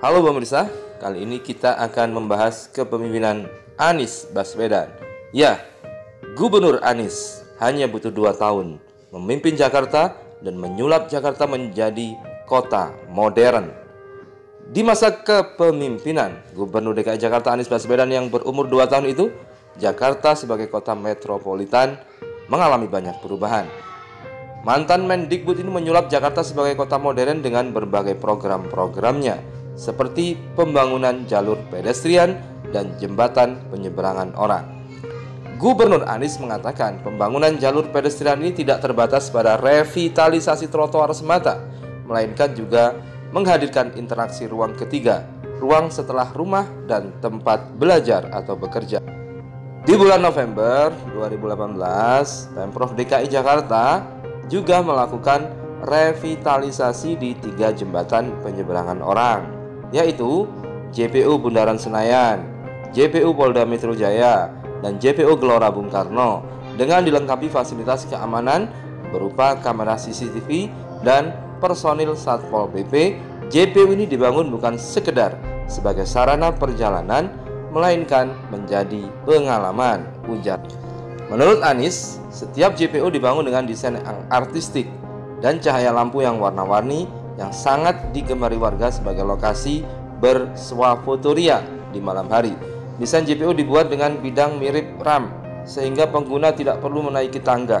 Halo pemirsa, kali ini kita akan membahas kepemimpinan Anies Baswedan. Ya, Gubernur Anies hanya butuh 2 tahun memimpin Jakarta dan menyulap Jakarta menjadi kota modern. Di masa kepemimpinan Gubernur DKI Jakarta Anies Baswedan yang berumur 2 tahun itu, Jakarta sebagai kota metropolitan mengalami banyak perubahan. Mantan Mendikbud ini menyulap Jakarta sebagai kota modern dengan berbagai program-programnya, seperti pembangunan jalur pedestrian dan jembatan penyeberangan orang. Gubernur Anies mengatakan pembangunan jalur pedestrian ini tidak terbatas pada revitalisasi trotoar semata, melainkan juga menghadirkan interaksi ruang ketiga, ruang setelah rumah dan tempat belajar atau bekerja. Di bulan November 2018, Pemprov DKI Jakarta juga melakukan revitalisasi di 3 jembatan penyeberangan orang, yaitu JPU Bundaran Senayan, JPU Polda Metro Jaya, dan JPU Gelora Bung Karno dengan dilengkapi fasilitas keamanan berupa kamera CCTV dan personil Satpol PP. JPU ini dibangun bukan sekedar sebagai sarana perjalanan, melainkan menjadi pengalaman, ujar. Menurut Anies, setiap JPU dibangun dengan desain yang artistik dan cahaya lampu yang warna-warni yang sangat digemari warga sebagai lokasi bersuafotoria di malam hari. Desain JPU dibuat dengan bidang mirip ram sehingga pengguna tidak perlu menaiki tangga.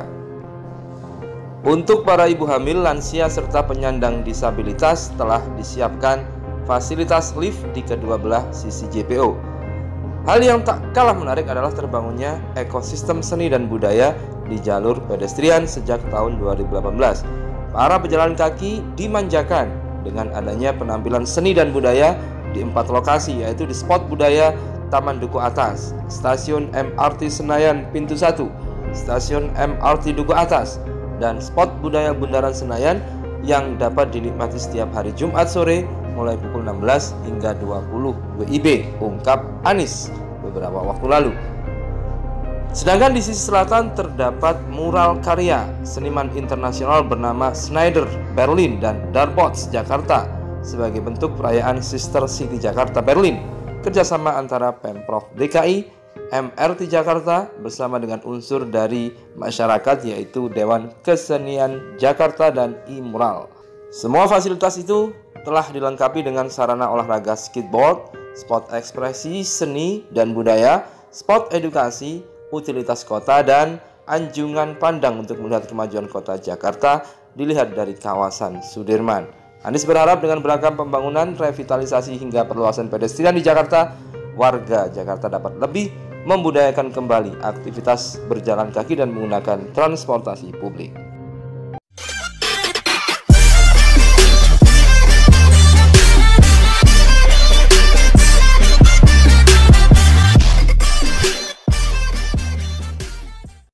Untuk para ibu hamil, lansia serta penyandang disabilitas telah disiapkan fasilitas lift di kedua belah sisi JPU. Hal yang tak kalah menarik adalah terbangunnya ekosistem seni dan budaya di jalur pedestrian sejak tahun 2018. Para pejalan kaki dimanjakan dengan adanya penampilan seni dan budaya di 4 lokasi, yaitu di spot budaya Taman Duku Atas, Stasiun MRT Senayan Pintu 1, Stasiun MRT Duku Atas, dan spot budaya Bundaran Senayan yang dapat dinikmati setiap hari Jumat sore mulai pukul 16 hingga 20 WIB, ungkap Anies beberapa waktu lalu. Sedangkan di sisi selatan terdapat mural karya seniman internasional bernama Schneider Berlin dan Darbots Jakarta sebagai bentuk perayaan Sister City Jakarta Berlin, kerjasama antara Pemprov DKI, MRT Jakarta bersama dengan unsur dari masyarakat yaitu Dewan Kesenian Jakarta dan I-Mural. Semua fasilitas itu telah dilengkapi dengan sarana olahraga skateboard, spot ekspresi seni dan budaya, spot edukasi, utilitas kota, dan anjungan pandang untuk melihat kemajuan kota Jakarta dilihat dari kawasan Sudirman. Anies berharap dengan beragam pembangunan, revitalisasi hingga perluasan pedestrian di Jakarta, warga Jakarta dapat lebih membudayakan kembali aktivitas berjalan kaki dan menggunakan transportasi publik.